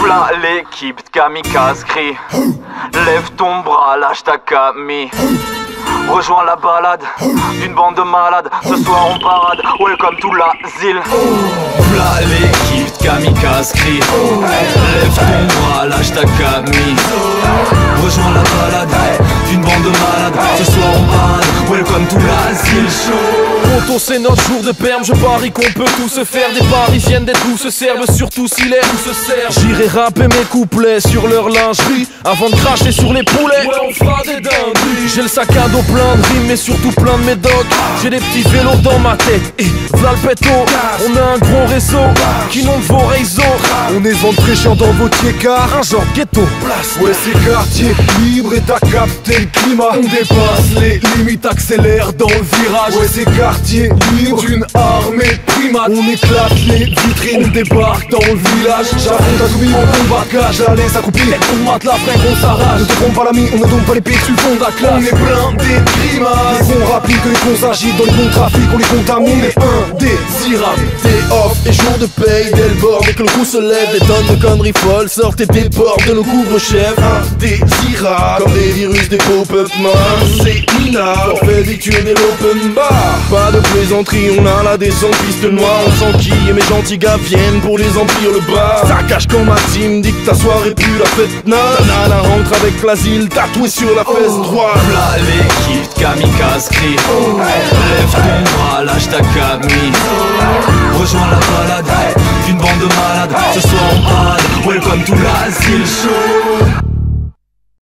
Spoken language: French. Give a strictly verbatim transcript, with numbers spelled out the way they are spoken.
V'là l'équipe de kamikaze crie. Lève ton bras, lâche ta camie. Rejoins la balade d'une bande de malades. Ce soir on parade, welcome to l'asile. V'là l'équipe de kamikaze crie. Lève ton bras, lâche ta camie. Rejoins la balade d'une bande de malades. Ce soir on parade, welcome to l'asile chaud. Tonton c'est notre jour de perme, je parie qu'on peut tout se faire. Des parisiennes, des trous se servent, surtout si l'air tout se sert. J'irai rapper mes couplets sur leur lingerie avant de cracher sur les poulets. Ouais on fera des dingueries. J'ai le sac à dos plein de rimes mais surtout plein de médocs. J'ai des petits vélos dans ma tête et v'là le péto. On a un gros réseau qui monte vos réseaux. On est vent fraîcheur dans vos car un genre ghetto. Ouais c'est quartier libre et t'as capté le climat. On dépasse les limites, accélère dans le virage. Ouais c'est quartier libre d'une armée de primates. On éclate les vitrines, on débarque dans le village. J'affronte un zombie en combat cage, allez s'accroupir. On mate la freine, on s'arrache. Ne te trompe pas l'ami, on ne donne pas les pieds sur le fond de la classe. On est blindé de grimaces. Les bons rapides que les bons agitent dans les bons trafics, on les contamine. On est indésirable. Day off et jour de paye, dès le bord, dès que le coup se lève, des tonnes de conneries folles sortez des portes de nos couvre-chefs. Indésirables, comme des virus, des pop-up man. C'est minable, forfait victure des open bar. Pas de plaisanterie, on a la descente, piste noire, on s'enquille et mes gentils gars viennent pour les emplir le bar. Ça cache quand ma team dit que ta soirée pue la fête nana. Nana rentre avec l'asile, tatoué sur la fesse droite. V'là l'équipe de kamikaze crie. Lève ton bras, lâche ta camie. Rejoins la balade d'une bande de malades. Ce soir on parade, welcome to l'asile chaud.